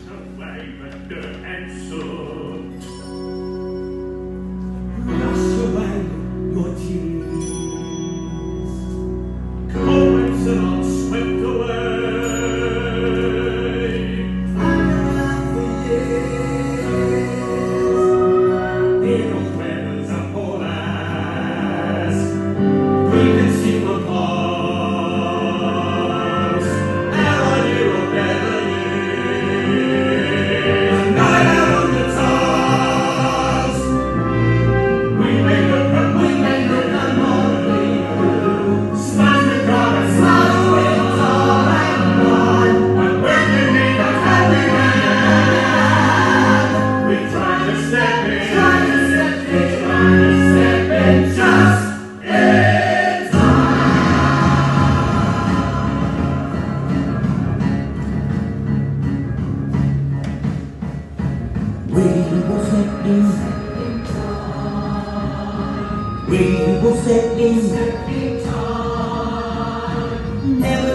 away the dirt and soot. Wash away your tears. Cobwebs are all swept away. Around for years. In the weather's a poor ass. We can see the pause. Out on you a better years. Night out on the tops. We made the memory. Smash the crowd and smile with all and one. When we're beneath the happy hand, we try to step in. Try to step in. Try to step in just in time. We will step in. We will step in. Never